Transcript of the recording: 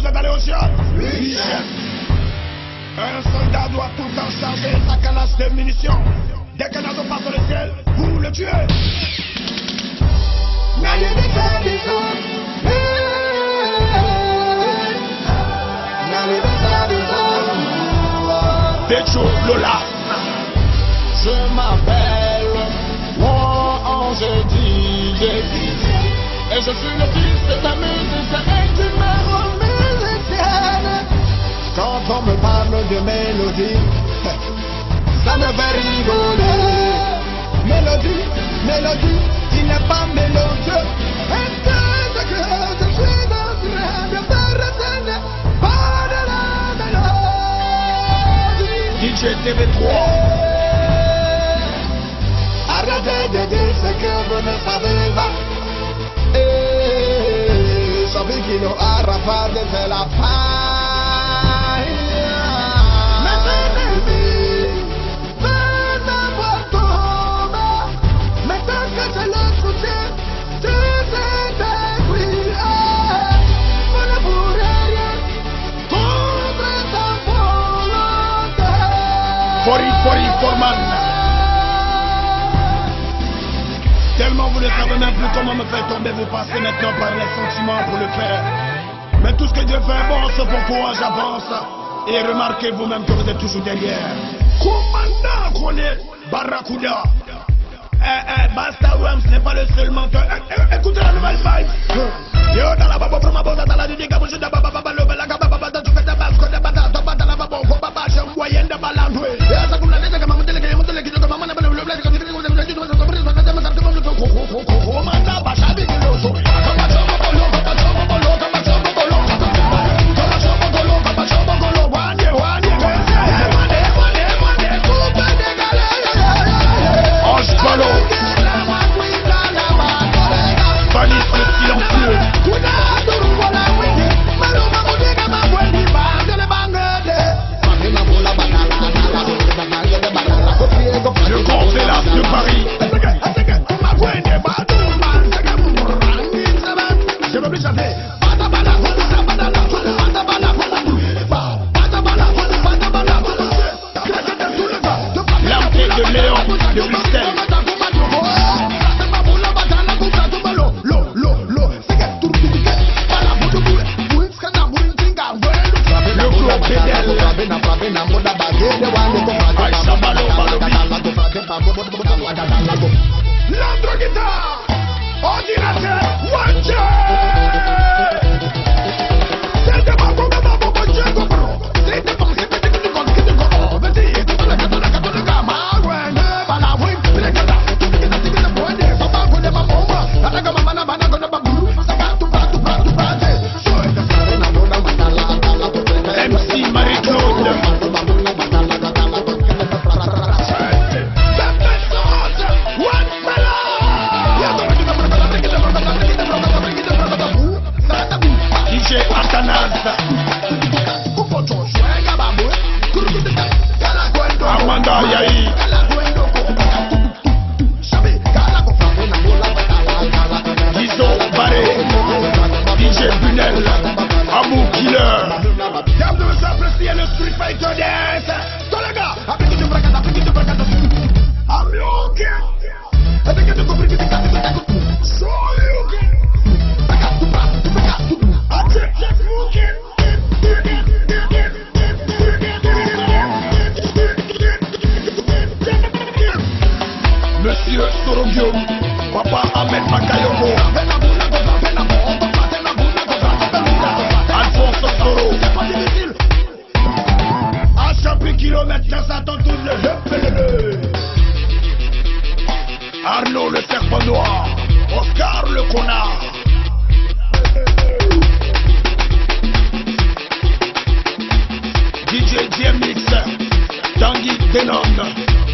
vous êtes allé au ciel? Oui, chef. Un soldat doit tout le temps charger sa canasse de munitions. Dès qu'un oiseau passe sur le ciel, vous le tuez. Pécho Lola. Je m'appelle Ange DJ et je suis le fils de ta musicienne du numéro musicienne. Quand on me parle de mélodie, ça me fait rigoler. Mélodie, mélodie, il n'est pas mélodieux. Est-ce que je suis en train de faire retenir pas de la mélodie? DJ TV3. Arrêtez de dire ce que vous ne savez pas. Et savez qu'il a Arafat de faire la paille. Mais venez voir tomber. Mais tant que je le soutiens, tout est détruit. Vous ne pourrez rien contre sa volonté. Fori, Forman. Tellement vous ne savez même plus comment me faire tomber, vous passez maintenant par les sentiments pour le faire. Mais tout ce que Dieu fait bon, c'est pourquoi j'avance. Et remarquez vous-même que vous êtes toujours derrière. Commandant qu'on est Barracuda. Basta Wams n'est pas le seul menteur. Écoutez la nouvelle vibe. Yo dans la babo, ma bosa dans la digue, comme je d'ababa, le bela, baba, tu fais ta base, que de bata, dans la babo, baba, j'ai un moyen de balandouer. Et ça comme la tête, comme maman, comme maman, le bled, comme le grand Vélas de Paris. Je veux plus chanter. L'enquête de Léon de Bruxelles. Le club Bédel. L'autre guitare, ordinateur, watcher. C'est de ma bombe, je comprends. C'est de bon, c'est de MC Marie-Claude. DJ Atanas Amanda Yahi Gizo Baré DJ Bunel Abou Killer Diable de s'apprécier le Street Fighter Dance. Tous les gars, appliquez du fracas, Amioke appliquez du Monsieur Sorogio, Papa Ahmed Bakayoko, Alphonse Soro, à chaque kilomètre, ça s'attend tout le Arnaud le serpent noir, Oscar le connard. DJ DMX, Tanguy Denon.